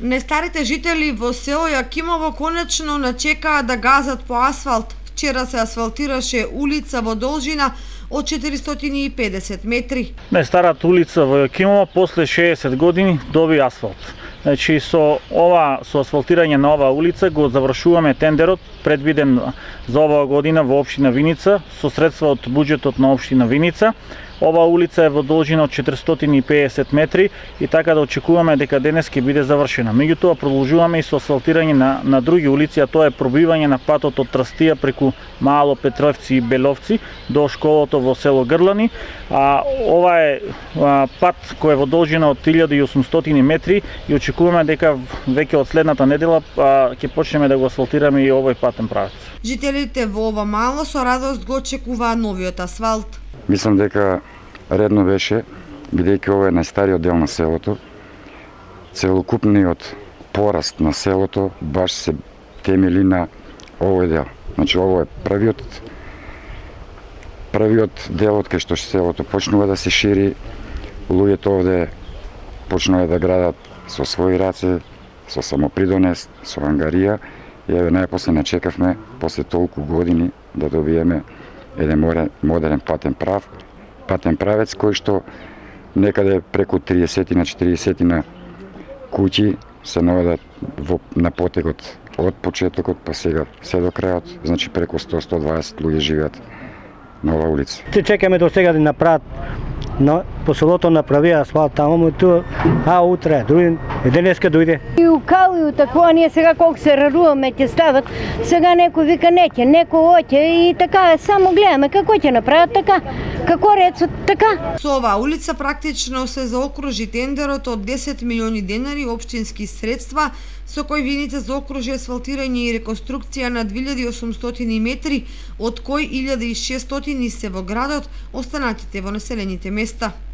Нестарите жители во село Јакимово конечно начекаа да газат по асфалт. Вчера се асфалтираше улица во должина од 450 метри. Нестарата улица во Јакимово после 60 години доби асфалт. Значи со асфалтирање на оваа улица го завршуваме тендерот предвиден за оваа година во општина Виница со средства од буџетот на општина Виница. Оваа улица е во должина од 450 метри и така да очекуваме дека денес ќе биде завршена. Меѓутоа продолжуваме и со асфалтирање на други улици, а тоа е пробивање на патот од Трстија преку Мало Петровци и Беловци до школото во село Грлани. Ова е пат кој е во должина од 1800 метри и очекуваме дека веќе од следната недела ќе почнеме да го асфалтираме и овој патен правец. Жителите во ова мало со радост го очекуваат новиот асфалт. Мислам дека редно беше, бидејќи ова е најстариот дел на селото, целокупниот пораст на селото баш се темели на овој дел. Значи ово е првиот дел од кај што селото почнува да се шири, луѓето овде почнува да градат со своји раце, со самопридонес, со ангарија и еве најпосле начекавме после толку години да добиеме еден модерен патен правец кој што некаде преку 30 на 40 на куќи се наоѓаат на потегот од почетокот па сега се до крајот, значи преку 100-120 луѓе живеат на оваа улица. Чекаме до сега да направат по селото направија асфалт таму, утре, денеска дојде. И укали у такова, ние сега колку се раруваме ќе стават, сега некој вика неќе, некој оќе и така, само гледаме како ќе направат така, како рецот така. Со оваа улица практично се заокружи тендерот од 10 милиони денари општински средства, со кој Виница заокружи асфалтирање и реконструкција на 2800 метри, од кои 1600 се во градот, останатите во населените места.